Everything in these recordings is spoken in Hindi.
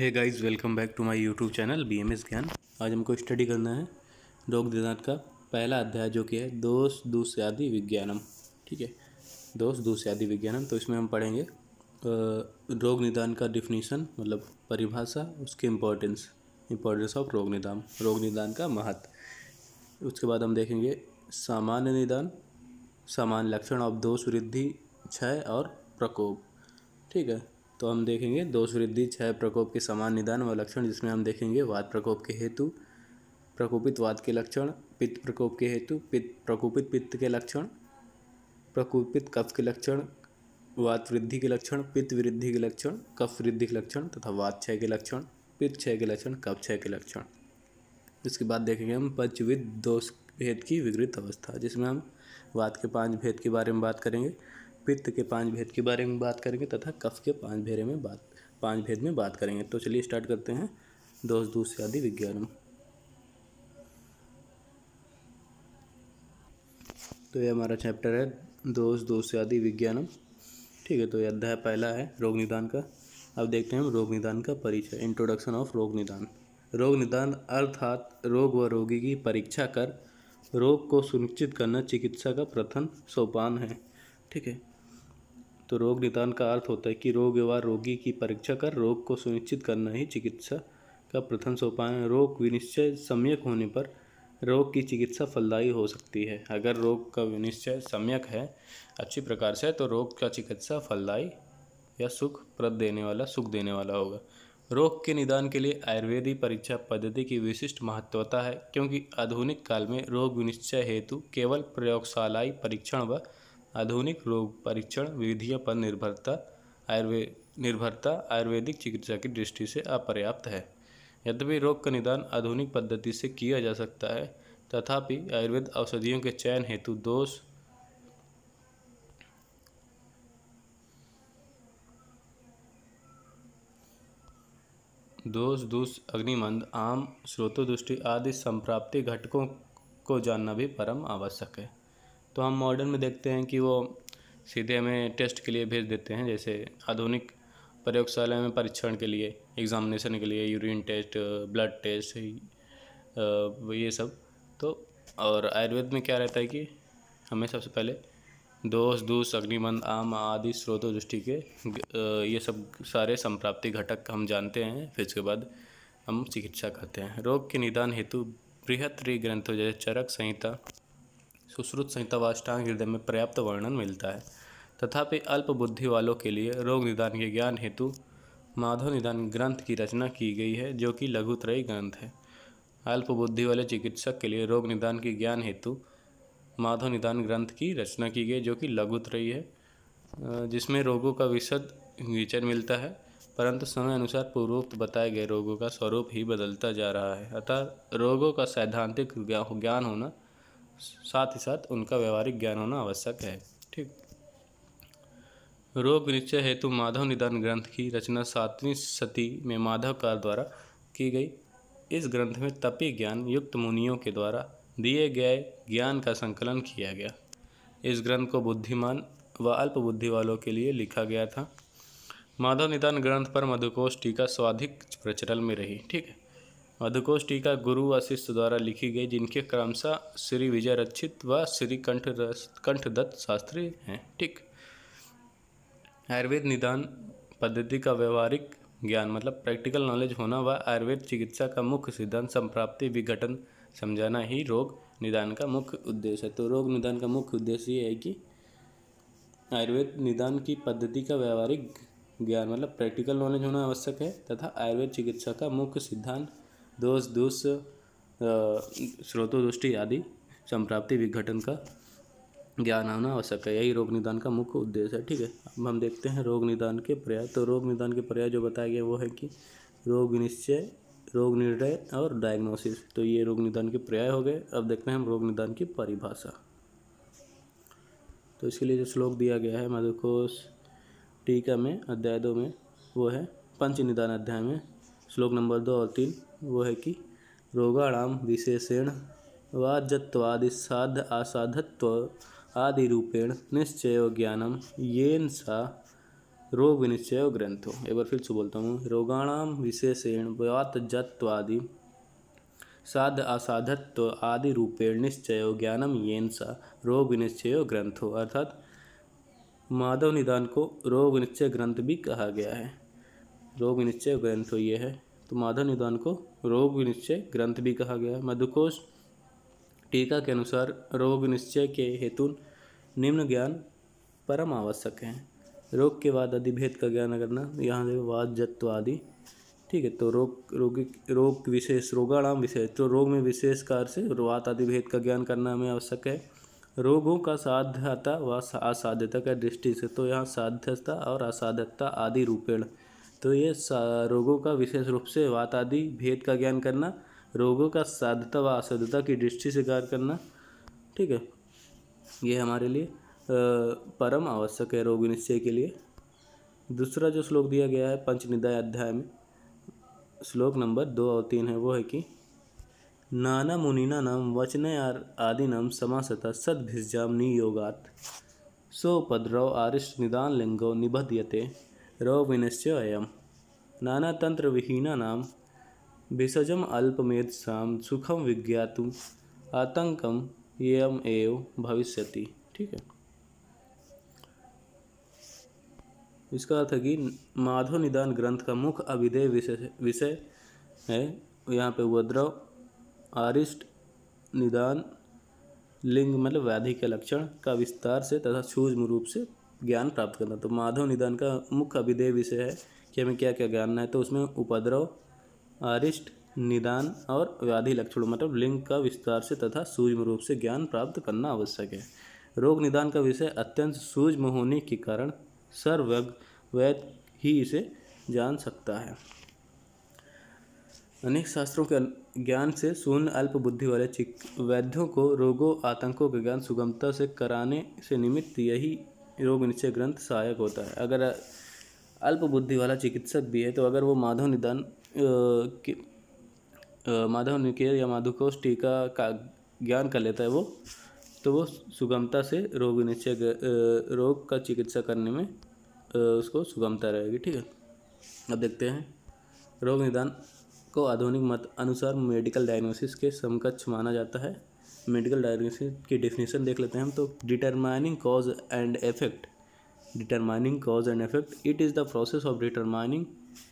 Hey guys, welcome back to my YouTube channel BMS Gyan. आज हमको स्टडी करना है रोग निदान का पहला अध्याय जो कि है दोष दूष्यादि विज्ञानम। ठीक है, दोष दूष्यादि विज्ञानम। तो इसमें हम पढ़ेंगे रोग निदान का डिफिनीशन मतलब परिभाषा, उसके इम्पोर्टेंस ऑफ रोग निदान का महत्व। उसके बाद हम देखेंगे सामान्य निदान, सामान्य लक्षण ऑफ दोष वृद्धि, क्षय और प्रकोप। ठीक है, तो हम देखेंगे दोष वृद्धि, क्षय, प्रकोप के समान निदान व लक्षण, जिसमें हम देखेंगे वात प्रकोप के हेतु, प्रकोपित वात के लक्षण, पित्त प्रकोप के हेतु, प्रकोपित पित्त के लक्षण, प्रकोपित कफ के लक्षण, वात वृद्धि के लक्षण, पित्त वृद्धि के लक्षण, कफ वृद्धि के लक्षण तथा वात क्षय के लक्षण, पित्त क्षय के लक्षण, कफ क्षय के लक्षण। इसके बाद देखेंगे हम पंचविध दोष भेद की विकृत अवस्था, जिसमें हम वात के 5 भेद के बारे में बात करेंगे, पित्त के 5 भेद के बारे में बात करेंगे तथा कफ के 5 भेद में बात करेंगे। तो चलिए स्टार्ट करते हैं दोष दूष्यादि विज्ञानम। तो ये हमारा चैप्टर है दोष दूष्यादि विज्ञानम। ठीक है, तो ये अध्याय पहला है रोग निदान का। अब देखते हैं हम रोग निदान का परिचय, इंट्रोडक्शन ऑफ रोग निदान। रोग निदान अर्थात रोग व रोगी की परीक्षा कर रोग को सुनिश्चित करना चिकित्सा का प्रथम सोपान है। ठीक है, तो रोग निदान का अर्थ होता है कि रोग व रोगी की परीक्षा कर रोग को सुनिश्चित करना ही चिकित्सा का प्रथम सोपान है। रोग विनिश्चय सम्यक होने पर रोग की चिकित्सा फलदायी हो सकती है। अगर रोग का विनिश्चय सम्यक है, अच्छी प्रकार से, तो रोग का चिकित्सा फलदायी या सुख देने वाला होगा। रोग के निदान के लिए आयुर्वेदिक परीक्षा पद्धति की विशिष्ट महत्वता है, क्योंकि आधुनिक काल में रोग विनिश्चय हेतु केवल प्रयोगशालाई परीक्षण व आधुनिक रोग परीक्षण विधियों पर निर्भरता आयुर्वेदिक चिकित्सा की दृष्टि से अपर्याप्त है। यद्यपि रोग का निदान आधुनिक पद्धति से किया जा सकता है, तथापि आयुर्वेद औषधियों के चयन हेतु दोष अग्निमंद, आम, स्रोतोदृष्टि आदि संप्राप्ति घटकों को जानना भी परम आवश्यक है। तो हम मॉडर्न में देखते हैं कि वो सीधे हमें टेस्ट के लिए भेज देते हैं, जैसे आधुनिक प्रयोगशाला में परीक्षण के लिए, एग्जामिनेशन के लिए यूरिन टेस्ट, ब्लड टेस्ट, ये सब। तो और आयुर्वेद में क्या रहता है कि हमें सबसे पहले दोष अग्निमंद, आम आदि स्रोतों दृष्टि के ये सब सारे संप्राप्ति घटक हम जानते हैं, फिर इसके बाद हम चिकित्सा करते हैं। रोग के निदान हेतु बृहत् ग्रंथों जैसे चरक संहिता, सुश्रुत संहिता व अष्टांग हृदय में पर्याप्त वर्णन मिलता है। तथापि अल्प बुद्धि वालों के लिए रोग निदान के ज्ञान हेतु माधव निदान ग्रंथ की रचना की गई है, जो कि लघुत्रयी ग्रंथ है। अल्प बुद्धि वाले चिकित्सक के लिए रोग निदान के ज्ञान हेतु माधव निदान ग्रंथ की रचना की गई, जो कि लघुत्रयी है, जिसमें रोगों का विशद विचरण मिलता है, परंतु समय अनुसार पूर्वोक्त बताए गए रोगों का स्वरूप ही बदलता जा रहा है। अतः रोगों का सैद्धांतिक ज्ञान होना, साथ ही साथ उनका व्यवहारिक ज्ञान होना आवश्यक है। ठीक, रोग निश्चय हेतु माधव निदान ग्रंथ की रचना 7वीं शती में माधवकार द्वारा की गई। इस ग्रंथ में तपी ज्ञान युक्त मुनियों के द्वारा दिए गए ज्ञान का संकलन किया गया। इस ग्रंथ को बुद्धिमान व अल्प बुद्धि वालों के लिए लिखा गया था। माधव निदान ग्रंथ पर मधुकोश टीका स्वाधिक प्रचलन में रही। ठीक है, मधुकोश टीका गुरु व शिष्य द्वारा लिखी गई, जिनके क्रमशः श्री विजय रक्षित व श्री कंठदत्त शास्त्री हैं। ठीक, आयुर्वेद निदान पद्धति का व्यवहारिक ज्ञान मतलब प्रैक्टिकल नॉलेज होना व आयुर्वेद चिकित्सा का मुख्य सिद्धांत संप्राप्ति विघटन समझाना ही रोग निदान का मुख्य उद्देश्य है। तो रोग निदान का मुख्य उद्देश्य ये है कि आयुर्वेद निदान की पद्धति का व्यवहारिक ज्ञान मतलब प्रैक्टिकल नॉलेज होना आवश्यक है, तथा आयुर्वेद चिकित्सा का मुख्य सिद्धांत दोष स्रोतोदृष्टि आदि संप्राप्ति विघटन का ज्ञान होना आवश्यक है। यही रोग निदान का मुख्य उद्देश्य है। ठीक है, अब हम देखते हैं रोग निदान के पर्याय। तो रोग निदान के पर्याय जो बताया गया वो है कि रोग विनिश्चय, रोग निर्णय और डायग्नोसिस। तो ये रोग निदान के पर्याय हो गए। अब देखते हैं हम रोग निदान की परिभाषा। तो इसके लिए जो श्लोक दिया गया है मधुकोश टीका में अध्याय 2 में, वो है पंच निदान अध्याय में श्लोक नंबर 2 और 3, वो है कि रोगाणाम विशेषेण वाजत्वादि साध असाधत्व आदि रूपेण निश्चयो ज्ञानम येन सा रोग विनिश्चय ग्रंथो। एक बार फिर से बोलता हूँ, रोगाणाम विशेषेण व्यातजत्वादि साध असाधत्व आदि रूपेण निश्चयो ज्ञानम येन सा रोग विनिश्चय ग्रंथो। अर्थात माधव निदान को रोग निश्चय ग्रंथ भी कहा गया है। रोग निश्चय ग्रंथ ये है, तो माधव निदान को रोग निश्चय ग्रंथ भी कहा गया है। मधुकोश टीका के अनुसार रोग निश्चय के हेतु निम्न ज्ञान परम आवश्यक है। रोग के बाद अधिभेद का ज्ञान करना, यहाँ से वाद जत्व आदि, ठीक है। तो रोग विशेष रोगाणाम विशेष, तो रोग में विशेष कार से वात आदि भेद का ज्ञान करना हमें आवश्यक है। रोगों का साध्यता व असाध्यता का दृष्टि से, तो यहाँ साध्यता और असाध्यता आदि रूपेण, तो ये रोगों का विशेष रूप से वात आदि भेद का ज्ञान करना, रोगों का साध्यता व असाध्यता की दृष्टि से कार्य करना, ठीक है। ये हमारे लिए परम आवश्यक है रोग निश्चय के लिए। दूसरा जो श्लोक दिया गया है पंचनिदाय अध्याय में, श्लोक नंबर 2 और 3 है, वो है कि नाना मुनिना नाम वचनय आदिनाम समासतः सद्भिज्जाम नियोगात सोपद्रव आरिष्ट निदान लिंगो निबध्यते रोग विनिश्चय अयम। नाना तंत्र विहीना नाम भिषजम अल्पमेधसाम सुखम विज्ञातुम आतंकम यम एव भविष्यति, ठीक है। इसका अर्थ है कि माधव निदान ग्रंथ का मुख्य अभिधेय विषय है यहाँ पे उपद्रव, आरिष्ट, निदान, लिंग मतलब व्याधि के लक्षण का विस्तार से तथा सूक्ष्म रूप से ज्ञान प्राप्त करना। तो माधव निदान का मुख्य अभिधेय विषय है कि हमें क्या क्या जानना है। तो उसमें उपद्रव, आरिष्ट, निदान और व्याधि लक्षण मतलब लिंग का विस्तार से तथा सूक्ष्म रूप से ज्ञान प्राप्त करना आवश्यक है। रोग निदान का विषय अत्यंत सूक्ष्म होने के कारण सर्वज्ञ वैद्य ही इसे जान सकता है। अनेक शास्त्रों के ज्ञान से शून्य अल्प बुद्धि वाले वैद्यों को रोगों आतंकों का ज्ञान सुगमता से कराने से निमित्त यही रोग निश्चय ग्रंथ सहायक होता है। अगर अल्प बुद्धि वाला चिकित्सक भी है तो अगर वो माधव निदान माधव निकेर या माधुकोश टीका का ज्ञान कर लेता है तो वो सुगमता से रोग निश्चय रोग का चिकित्सा करने में उसको सुगमता रहेगी, ठीक है। अब देखते हैं रोग निदान को आधुनिक मत अनुसार मेडिकल डायग्नोसिस के समकक्ष माना जाता है। मेडिकल डायग्नोसिस की डेफिनेशन देख लेते हैं हम। तो determining cause and effect, determining cause and effect, it is the process of determining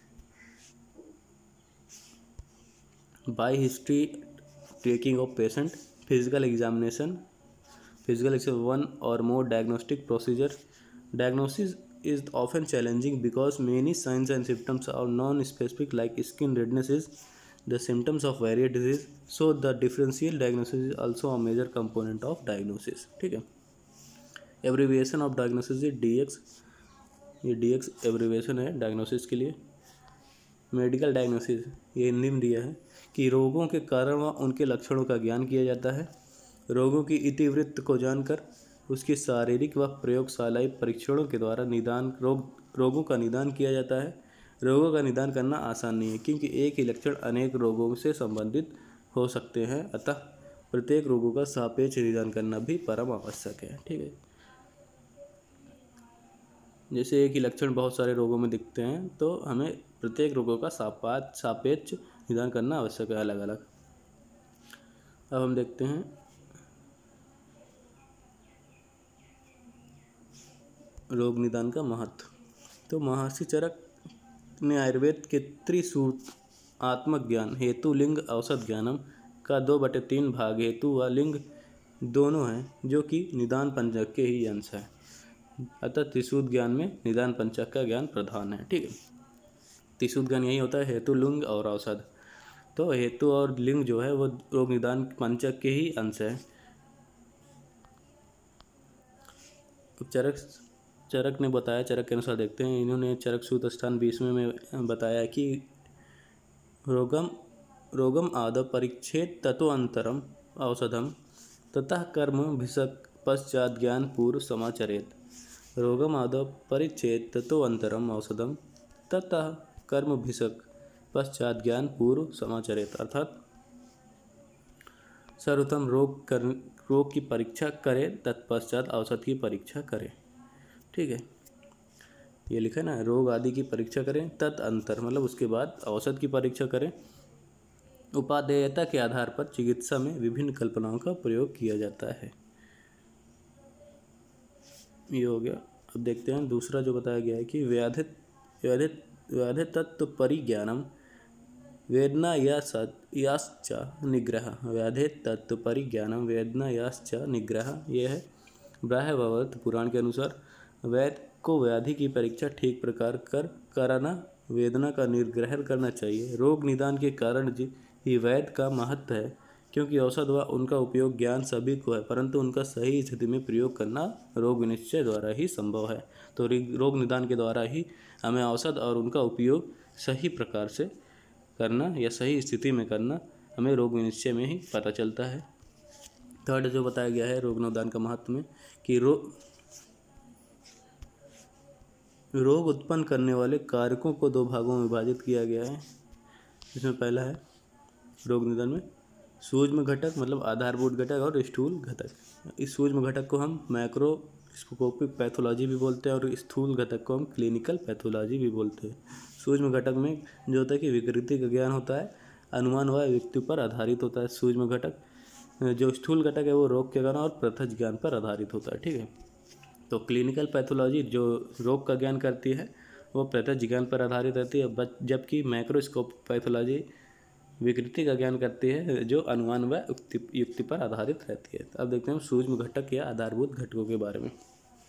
by history taking of patient physical examination one और more diagnostic procedure. Diagnosis is often challenging because many signs and symptoms are non-specific, like skin redness is the symptoms of various disease. So the differential diagnosis is also a major component of diagnosis, ठीक है। Abbreviation of diagnosis is DX, ये DX एब्रीविएशन है डायग्नोसिस के लिए। मेडिकल डायग्नोसिस ये हिंदी में दिया है कि रोगों के कारण व उनके लक्षणों का ज्ञान किया जाता है। रोगों की इतिवृत्त को जानकर उसकी शारीरिक व प्रयोगशालाई परीक्षणों के द्वारा रोगों का निदान किया जाता है। रोगों का निदान करना आसान नहीं है क्योंकि एक ही लक्षण अनेक रोगों से संबंधित हो सकते हैं, अतः प्रत्येक रोगों का सापेक्ष निदान करना भी परम आवश्यक है, ठीक है। जैसे एक ही लक्षण बहुत सारे रोगों में दिखते हैं तो हमें प्रत्येक रोगों का सापेक्ष निदान करना आवश्यक है अलग अलग। अब हम देखते हैं रोग निदान का महत्व। तो महर्षि चरक ने आयुर्वेद के त्रिसूत्रात्मक ज्ञान हेतु लिंग औषध ज्ञानम का 2/3 भाग हेतु व लिंग दोनों हैं जो कि निदान पंचक के ही अंश है। अतः त्रिसूत्र ज्ञान में निदान पंचक का ज्ञान प्रधान है, ठीक है। त्रिसूत्र ज्ञान यही होता है हेतु लिंग और औषध। तो हेतु और लिंग जो है वो रोग निदान पंचक के ही अंश है। चरक ने बताया, चरक के अनुसार देखते हैं, इन्होंने चरक सूत्र स्थान 20वें में बताया कि रोगम आदौ परिच्छेद तत्वंतरम औषधम ततः कर्म भिषक पश्चात ज्ञान पूर्व समाचरेत। रोगम आदौ परिच्छेद तत्वंतरम औषधम ततः कर्म भिषक पश्चात ज्ञान पूर्व समाचरेत। अर्थात सर्वप्रथम रोग की परीक्षा करे तत्पश्चात औषध की परीक्षा करे, ठीक है। ये लिखा है ना, रोग आदि की परीक्षा करें, तदअंतर मतलब उसके बाद औषध की परीक्षा करें। उपादेयता के आधार पर चिकित्सा में विभिन्न कल्पनाओं का प्रयोग किया जाता है। ये हो गया। अब देखते हैं दूसरा जो बताया गया है कि व्याधि व्याधि व्याधि तत्व परिज्ञानम वेदना याश्च निग्रह। व्याधि तत्व परिज्ञानम वेदना याश्च निग्रह। ये है ब्राह्मणवत पुराण के अनुसार वैद्य को व्याधि की परीक्षा ठीक प्रकार कराना, वेदना का निग्रह करना चाहिए। रोग निदान के कारण ही वैद्य का महत्व है, क्योंकि औषध व उनका उपयोग ज्ञान सभी को है, परंतु उनका सही स्थिति में प्रयोग करना रोग निश्चय द्वारा ही संभव है। तो रोग निदान के द्वारा ही हमें औषध और उनका उपयोग सही प्रकार से करना या सही स्थिति में करना हमें रोग निश्चय में ही पता चलता है। थर्ड जो बताया गया है रोग निदान का महत्व में कि रोग उत्पन्न करने वाले कारकों को दो भागों में विभाजित किया गया है। इसमें पहला है रोग निदान में सूक्ष्म घटक मतलब आधारभूत घटक और स्थूल घटक। इस सूक्ष्म घटक को हम मैक्रोस्कोपिक पैथोलॉजी भी बोलते हैं और स्थूल घटक को हम क्लिनिकल पैथोलॉजी भी बोलते हैं। सूक्ष्म घटक में जो होता है कि विकृति का ज्ञान होता है, अनुमान व व्यक्ति पर आधारित होता है सूक्ष्म घटक। जो स्थूल घटक है वो रोग के ज्ञान और प्रत्यक्ष ज्ञान पर आधारित होता है। ठीक है, तो क्लिनिकल पैथोलॉजी जो रोग का ज्ञान करती है वो प्रत्यक्ष ज्ञान पर आधारित रहती है, जबकि मैक्रोस्कोप पैथोलॉजी विकृति का ज्ञान करती है जो अनुमान व युक्ति पर आधारित रहती है। अब देखते हैं सूक्ष्म घटक या आधारभूत घटकों के बारे में।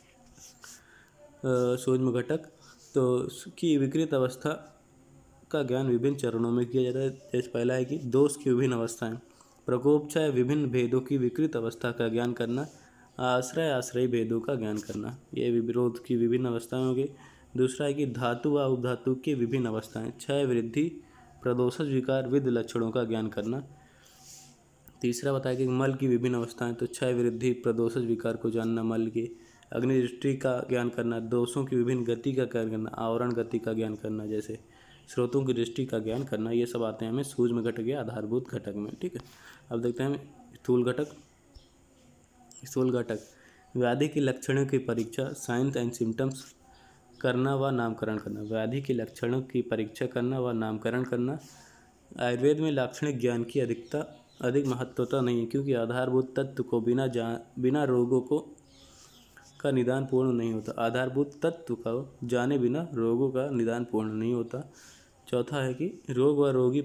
सूक्ष्म घटक तो की विकृत अवस्था का ज्ञान विभिन्न चरणों में किया जाता है। जैसे पहला है कि दोष की विभिन्न अवस्थाएं, प्रकोप चाहे विभिन्न भेदों की विकृत अवस्था का ज्ञान करना, आश्रय भेदों का ज्ञान करना, ये विरोध की विभिन्न अवस्थाएं हो गई। दूसरा है कि धातु व उपधातु की विभिन्न अवस्थाएं, क्षय वृद्धि प्रदोषज विकार विद लक्षणों का ज्ञान करना। तीसरा बताया कि मल की विभिन्न अवस्थाएं, तो क्षय वृद्धि प्रदोषज विकार को जानना, मल की अग्नि दृष्टि का ज्ञान करना, दोषों की विभिन्न गति का ज्ञान करना, आवरण गति का ज्ञान करना, जैसे स्रोतों की दृष्टि का ज्ञान करना। ये सब आते हैं हमें सूक्ष्म घटक या आधारभूत घटक में। ठीक है, अब देखते हैं स्थूल घटक। स्थूल घटक व्याधि के लक्षणों की परीक्षा, साइंस एंड सिम्टम्स करना व नामकरण करना। व्याधि के लक्षणों की परीक्षा करना व नामकरण करना। आयुर्वेद में लाक्षणिक ज्ञान की अधिक महत्वता नहीं है, क्योंकि आधारभूत तत्व को बिना रोगों का निदान पूर्ण नहीं होता। आधारभूत तत्व को जाने बिना रोगों का निदान पूर्ण नहीं होता। चौथा है कि रोग व रोगी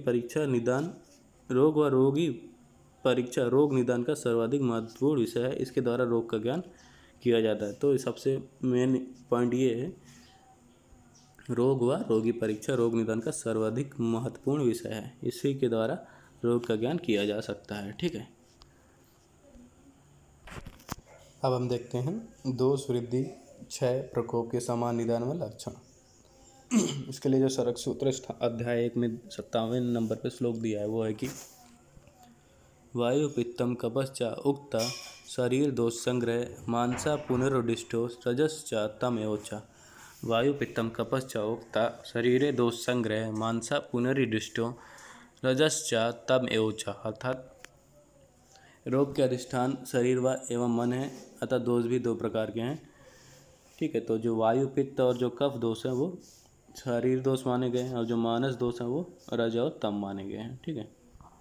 परीक्षा रोग निदान का सर्वाधिक महत्वपूर्ण विषय है। इसके द्वारा रोग का ज्ञान किया जाता है। तो सबसे मेन पॉइंट ये है, रोग व रोगी परीक्षा रोग निदान का सर्वाधिक महत्वपूर्ण विषय है। इसी के द्वारा रोग का ज्ञान किया जा सकता है। ठीक है, अब हम देखते हैं दोष वृद्धि क्षय प्रकोप के समान निदान व लक्षण। इसके लिए जो सरक सूत्र अध्याय 1 में 57 नंबर पे श्लोक दिया है वो है कि वायु पित्तम कपश्चा उक्ता शरीर दोष संग्रह मानसा पुनरुदिष्टो रजश्चा तम एवचा। वायु पित्तम कपश्चा उक्ता शरीरे दोष संग्रह मानसा पुनरुदिष्टो रजश्चा तम एवचा। अर्थात रोग के अधिष्ठान शरीर व एवं मन है, अतः दोष भी दो प्रकार के हैं। ठीक है, तो जो वायु पित्त और जो कफ दोष है वो शरीर दोष माने गए हैं, और जो मानस दोष है वो रज और तम माने गए हैं। ठीक है,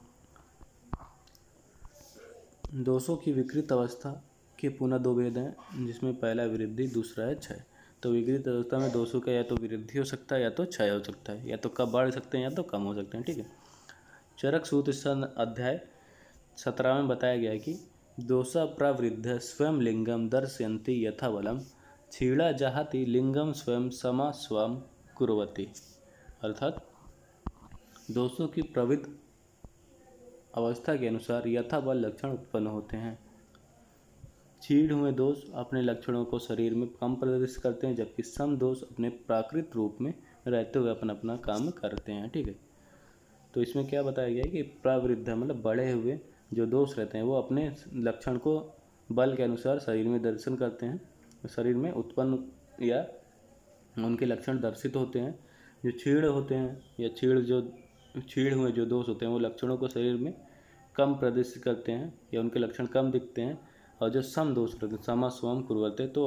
दोषों की विकृत अवस्था के पुनः दो भेद हैं, जिसमें पहला वृद्धि, दूसरा है क्षय। तो विकृत अवस्था में दोषों का या तो वृद्धि हो सकता है या तो क्षय हो सकता है, या तो कम बढ़ सकते हैं या तो कम हो सकते हैं। ठीक है, चरक सूत्र अध्याय 17 में बताया गया है कि दोषा प्रवृद्ध स्वयं लिंगम दर्शयन्ति यथा बलम क्षीणा जहाति लिंगम स्वयं समा स्वम कुर्वती। अर्थात दोषों की प्रवृत्त अवस्था के अनुसार यथाबल लक्षण उत्पन्न होते हैं। क्षीण हुए दोष अपने लक्षणों को शरीर में कम प्रदर्शित करते हैं, जबकि सम दोष अपने प्राकृत रूप में रहते हुए अपना काम करते हैं। ठीक है, तो इसमें क्या बताया गया है कि प्रवृद्ध मतलब बढ़े हुए जो दोष रहते हैं वो अपने लक्षण को बल के अनुसार शरीर में दर्शन करते हैं, शरीर में उत्पन्न या उनके लक्षण दर्शित होते हैं। जो क्षीण होते हैं या क्षीण हुए जो दोष होते हैं वो लक्षणों को शरीर में कम प्रदर्शित करते हैं या उनके लक्षण कम दिखते हैं। और जो सम दोष रहते हैं समा स्वम कुर्वते, तो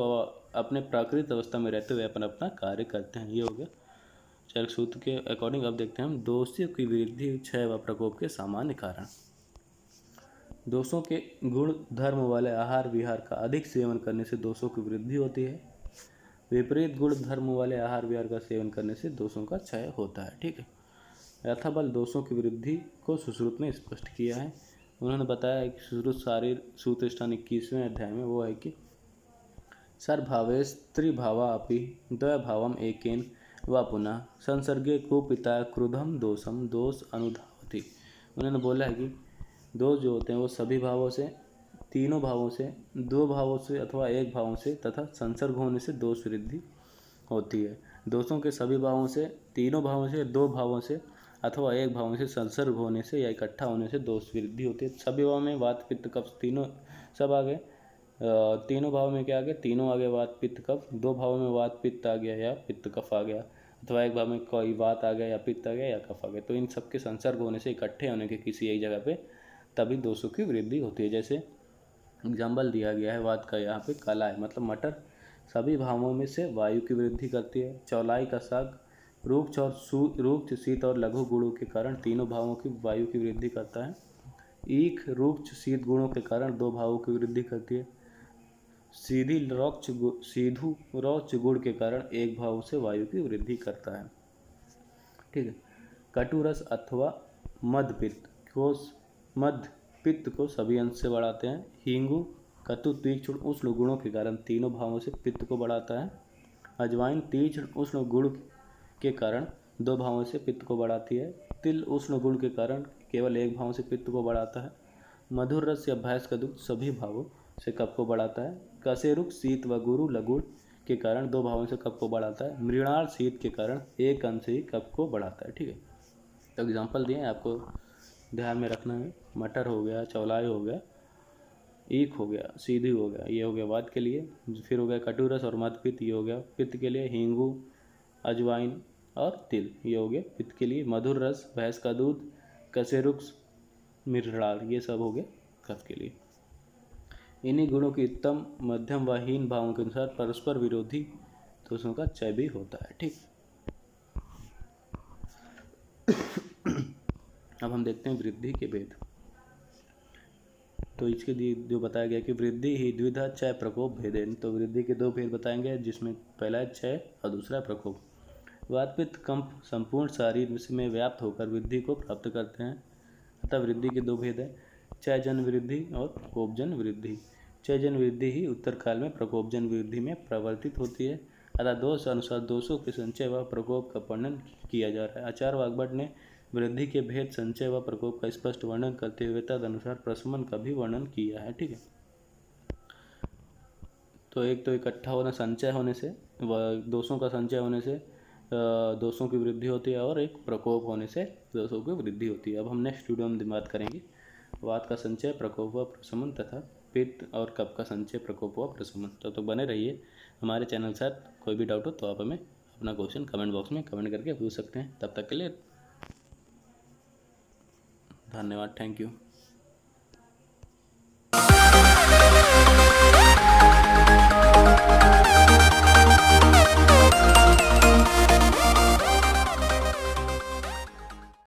अपने प्राकृतिक अवस्था में रहते हुए अपना अपना कार्य करते हैं। ये हो गया चाणक्य सूत्र के अकॉर्डिंग। अब देखते हैं हम दोषों की वृद्धि, क्षय व प्रकोप के सामान्य कारण। दोषों के गुण धर्म वाले आहार विहार का अधिक सेवन करने से दोषों की वृद्धि होती है। विपरीत गुण धर्म वाले आहार विहार का सेवन करने से दोषों का क्षय होता है। ठीक है। यथाबल दोषों की वृद्धि को सुश्रुत ने स्पष्ट किया है। उन्होंने बताया है कि सुश्रुत शारीर सूत्र स्थान 21वें अध्याय में वो है कि सर्वभावेस्त्रिभावा अपि द्वयभावम एकेन व पुनः संसर्गे कुपिता क्रुधम दोषम दोष अनुधावति। उन्होंने बोला है कि दोष जो होते हैं वो सभी भावों से, तीनों भावों से, दो भावों से अथवा एक भावों से तथा संसर्ग होने से दोष वृद्धि होती है। दोषों के सभी भावों से, तीनों भावों से, दो भावों से अथवा एक भावों से संसर्ग होने से या इकट्ठा होने से दोष वृद्धि होती है। सभी भाव में वात पित्त कफ तीनों सब आ गए। तीनों भाव में क्या आ गया? तीनों आ गए वात पित्त कफ। दो भावों में वात पित्त आ गया या पित्त कफ आ गया, अथवा एक भाव में कोई वात आ गया या पित्त आ गया या कफ आ गया। तो इन सब के संसर्ग होने से, इकट्ठे होने के किसी एक जगह पे तभी दोषों की वृद्धि होती है। जैसे एग्जाम्पल दिया गया है वात का, यहाँ पे कलाई मतलब मटर सभी भावों में से वायु की वृद्धि करती है। चौलाई का साग रूक्ष शीत और लघु गुणों के कारण तीनों भावों की वायु की वृद्धि करता है। ईख रूक्ष शीत गुणों के कारण दो भावों की वृद्धि करती है। सीधु रौच गुण के कारण एक भाव से वायु की वृद्धि करता है। ठीक है। कटुरस अथवा मद पित्त को सभी अंश से बढ़ाते हैं। हींगू कटु तीक्ष्ण उष्ण गुणों के कारण तीनों भावों से पित्त को बढ़ाता है। अजवाइन तीक्ष्ण उष्ण गुण के कारण दो भावों से पित्त को बढ़ाती है। तिल उष्ण गुण के कारण केवल एक भाव से पित्त को बढ़ाता है। मधुर रस या भैंस का दूध सभी भावों से कफ को बढ़ाता है। कसेरुक शीत व गुरु लगुड़ के कारण दो भावों से कफ को बढ़ाता है। मृणाल शीत के कारण एक अंश से ही कफ को बढ़ाता है। ठीक है। तो एग्जाम्पल दिए आपको ध्यान में रखना है। मटर हो गया, चौलाई हो गया, ईख हो गया, सीधी हो गया, ये हो गया वात के लिए। फिर हो गया कटुरस और मदपित्त, ये हो गया पित्त के लिए। हींगू, अजवाइन और तिल, ये हो गया पित्त के लिए। मधुर रस, भैंस का दूध, कसेरुक्स, मृणाल, ये सब हो गए कफ के लिए। इन्हीं गुणों की उत्तम, मध्यम व हीन भावों के अनुसार परस्पर विरोधी दोषों का क्षय भी होता है। ठीक। अब हम देखते हैं वृद्धि के भेद। तो इसके लिए जो बताया गया कि वृद्धि ही द्विधा क्षय प्रकोप भेदेन। तो वृद्धि के दो भेद बताएंगे, जिसमें पहला है क्षय और दूसरा प्रकोप। वात पित्त कंप संपूर्ण शरीर में व्याप्त होकर वृद्धि को प्राप्त करते हैं। अतः वृद्धि के दो भेद हैं, क्षयजन वृद्धि और प्रकोपजन वृद्धि। क्षयजन वृद्धि ही उत्तर काल में प्रकोपजन वृद्धि में परिवर्तित होती है। अतः दोष अनुसार दोषों के संचय व प्रकोप का वर्णन किया जा रहा है। आचार्य वाग्भट ने वृद्धि के भेद, संचय व प्रकोप का स्पष्ट वर्णन करते हुए तदनुसार प्रशमन का भी वर्णन किया है। ठीक है। तो एक तो इकट्ठा होना, संचय होने से, दोषों का संचय होने से दोषों की वृद्धि होती है, और एक प्रकोप होने से दोषों की वृद्धि होती है। अब हम नेक्स्ट वीडियो में बात करेंगे वात का संचय, प्रकोप व प्रशमन तथा पित्त और कफ का संचय, प्रकोप व प्रशमन। तो बने रहिए हमारे चैनल के साथ। कोई भी डाउट हो तो आप हमें अपना क्वेश्चन कमेंट बॉक्स में कमेंट करके पूछ सकते हैं। तब तक के लिए धन्यवाद। Thank you.